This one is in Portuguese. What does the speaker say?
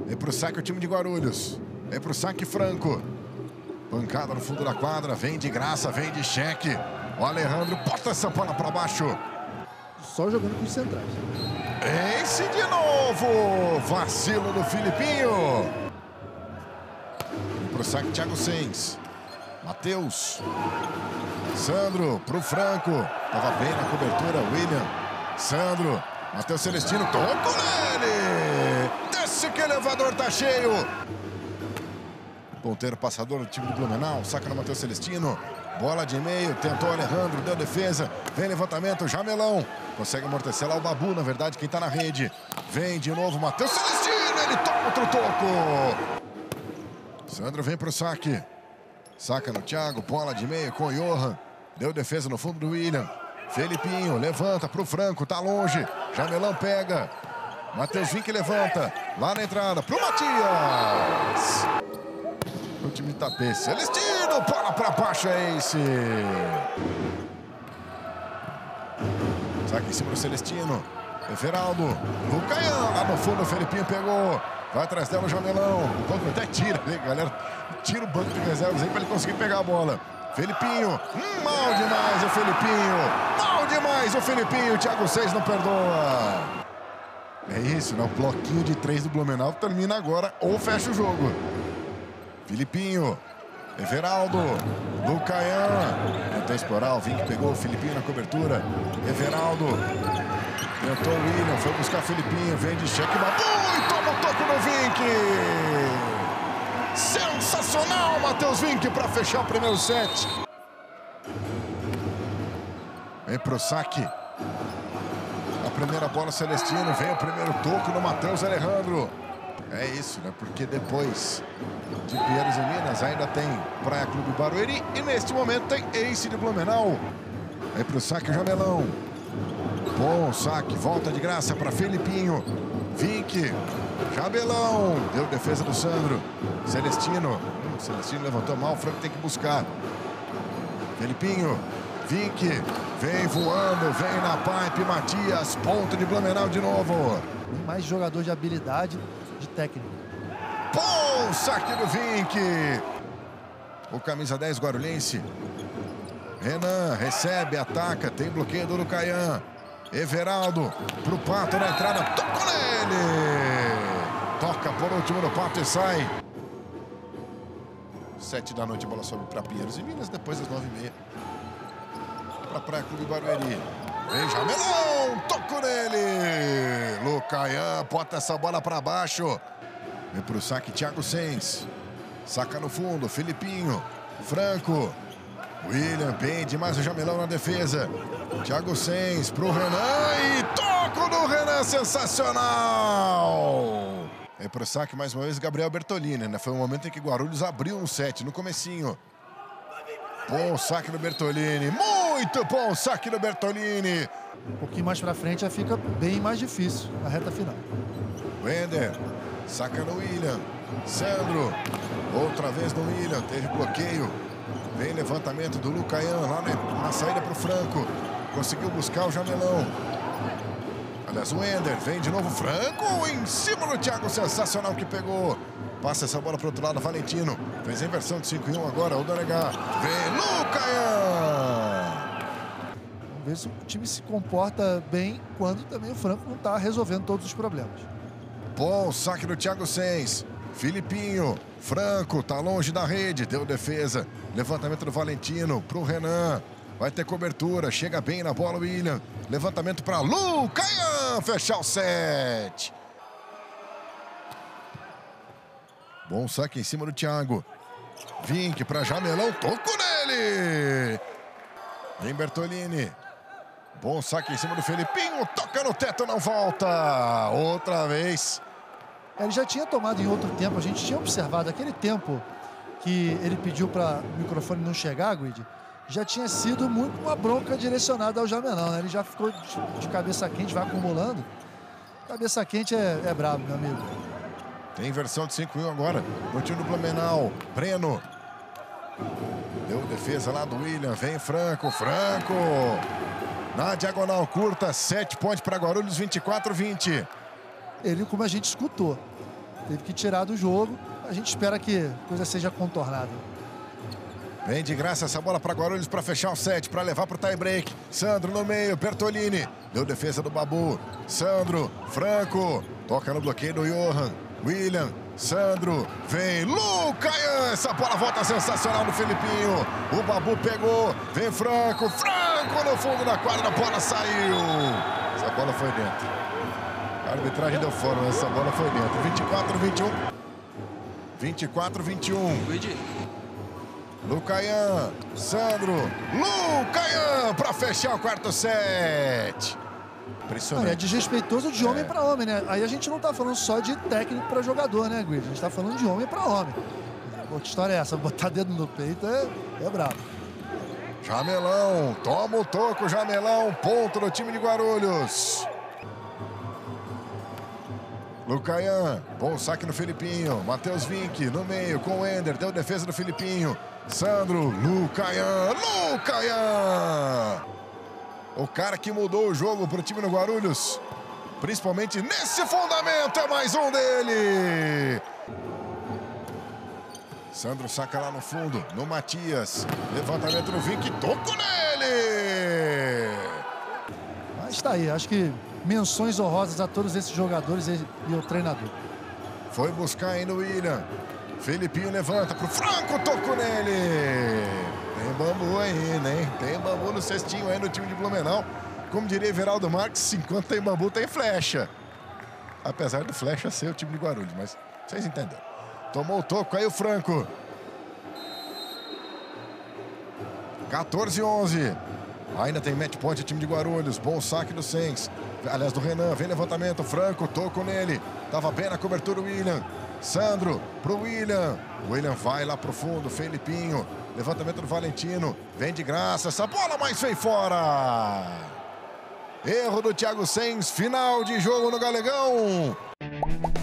Vem pro saque o time de Guarulhos. Vem pro saque Franco. Pancada no fundo da quadra. Vem de graça, vem de cheque. O Alejandro bota essa bola pra baixo. Só jogando com os centrais. Esse de novo. Vacilo do Filipinho. Vem pro saque Thiago Sens. Matheus. Sandro pro Franco. Tava bem na cobertura. William. Sandro. Matheus Celestino. Toco nele. Desce que o elevador tá cheio. Ponteiro passador do time do Blumenau. Saca no Matheus Celestino. Bola de meio. Tentou o Alejandro. Deu defesa. Vem levantamento. Jamelão. Consegue amortecer lá o Babu, na verdade, quem tá na rede. Vem de novo Matheus Celestino. Ele toma outro toco. Sandro vem pro saque. Saca no Thiago. Bola de meio com o Johan. Deu defesa no fundo do William. Felipinho levanta pro Franco. Tá longe. Jamelão pega. Matheus Vinck levanta. Lá na entrada pro Matias. O time de Tapê. Celestino. Bola pra baixo. É esse. Saque em cima do Celestino. Everaldo. Lucaian. Lá no fundo o Felipinho pegou. Vai atrás dela o Jamelão. O banco até tira, né, galera? Tira o banco de reservas aí pra ele conseguir pegar a bola. Felipinho. Mal demais o Felipinho. Mal demais o Felipinho. O Thiago Sens não perdoa. É isso, né? O bloquinho de 3 do Blumenau termina agora ou fecha o jogo. Felipinho. Everaldo. Lucaian. Tentou explorar. O Vinck pegou o Felipinho na cobertura. Everaldo. Tentou o William. Foi buscar o Felipinho. Vem de cheque. Babu e toma o toco no Vinck. Sensacional, Matheus Vinck, para fechar o primeiro set. Vem pro saque. A primeira bola, Celestino. Vem o primeiro toco no Matheus Alejandro. É isso, né? Porque depois de Pinheiros e Minas ainda tem Praia Clube Barueri. E neste momento tem Ace de Blumenau. Vem pro saque o Jamelão. Bom saque. Volta de graça para Felipinho. Vinck. Jamelão. Deu defesa do Sandro. Celestino. Celestino levantou mal. O Franco tem que buscar. Felipinho. Vinck. Vem voando. Vem na pipe. Matias. Ponto de Blumenau de novo. Tem mais jogador de habilidade, de técnica. Bom saque do Vinck. O camisa 10 guarulhense. Renan recebe, ataca. Tem bloqueio do Lucaian. Everaldo pro Pato na entrada. Tocou nele. Toca por último no Pato e sai. 7 da noite, a bola sobe para Pinheiros e Minas. Depois das 9h30. Para Praia Clube Barueri. Vem Jamelão. Tocou nele. Lucaian bota essa bola para baixo. Vem pro saque Thiago Sens. Saca no fundo. Felipinho. Franco. William pende mais o Jamelão na defesa. Thiago Sens pro Renan e toco do Renan, sensacional! É pro saque mais uma vez Gabriel Bertolini, né? Foi um momento em que Guarulhos abriu um set no comecinho. Bom saque do Bertolini, muito bom saque do Bertolini. Um pouquinho mais pra frente já fica bem mais difícil a reta final. Wender, saca no William. Sandro, outra vez no William, teve bloqueio. Vem levantamento do Lucaian lá na saída pro Franco. Conseguiu buscar o Jamelão. Aliás, o Wender. Vem de novo Franco em cima do Thiago. Sensacional que pegou. Passa essa bola pro outro lado, Valentino. Fez a inversão de 5-1 agora. O Donegar. Vem Lucaian. Vamos ver se o time se comporta bem quando também o Franco não tá resolvendo todos os problemas. Bom saque do Thiago Sens. Filipinho, Franco, tá longe da rede, deu defesa. Levantamento do Valentino pro Renan. Vai ter cobertura, chega bem na bola o William. Levantamento para Lucaian, fechar o set. Bom saque em cima do Thiago. Vinck para Jamelão, tocou nele. Vem Bertolini. Bom saque em cima do Felipinho, toca no teto, não volta. Outra vez. Ele já tinha tomado em outro tempo, a gente tinha observado aquele tempo que ele pediu para o microfone não chegar, Guide, já tinha sido muito uma bronca direcionada ao Jamelão, né? Ele já ficou de cabeça quente, vai acumulando. Cabeça quente é brabo, meu amigo. Tem inversão de 5-1 agora no time do Blumenau. Breno. Deu defesa lá do William, vem Franco. Franco. Na diagonal curta, 7 pontos para Guarulhos, 24-20. Ele, como a gente escutou, teve que tirar do jogo. A gente espera que a coisa seja contornada. Vem de graça essa bola para Guarulhos para fechar o set, para levar para o tie-break. Sandro no meio, Bertolini. Deu defesa do Babu. Sandro, Franco. Toca no bloqueio do Johan. William, Sandro, vem Lucayan. Essa bola volta sensacional no Felipinho. O Babu pegou. Vem Franco. Franco no fundo da quadra. A bola saiu. Essa bola foi dentro. A arbitragem deu fora, mas essa bola foi dentro. 24-21. 24-21. Lucayan, Sandro, Lucayan para fechar o quarto set. Impressionante. É desrespeitoso de homem para homem, né? Aí a gente não tá falando só de técnico para jogador, né, Guilherme? A gente tá falando de homem para homem. Que história é essa? Botar dedo no peito é brabo. Jamelão, toma o toco, Jamelão, ponto do time de Guarulhos. Lucayan, bom saque no Felipinho. Matheus Vinck no meio com o Ender, deu defesa do Felipinho. Sandro, Lucayan, Lucayan. O cara que mudou o jogo para o time do Guarulhos, principalmente nesse fundamento, é mais um dele. Sandro saca lá no fundo, no Matias. Levantamento no Vinck, toco nele. Mas tá aí, acho que menções honrosas a todos esses jogadores e o treinador. Foi buscar aí no William. Felipinho levanta pro Franco, tocou nele. Tem bambu aí, né? Tem bambu no cestinho aí no time de Blumenau. Como diria Everaldo Marques, enquanto tem bambu, tem flecha. Apesar do flecha ser o time de Guarulhos, mas vocês entenderam. Tomou o toco aí o Franco. 14-11. Ainda tem match point o time de Guarulhos. Bom saque do Sens. Aliás, do Renan. Vem levantamento. Franco, toco nele. Tava bem na cobertura o William. Sandro pro William. O William vai lá pro fundo. Felipinho. Levantamento do Valentino. Vem de graça. Essa bola mais veio fora. Erro do Thiago Sens. Final de jogo no Galegão.